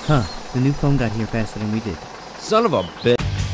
Huh, the new phone got here faster than we did. Son of a bitch.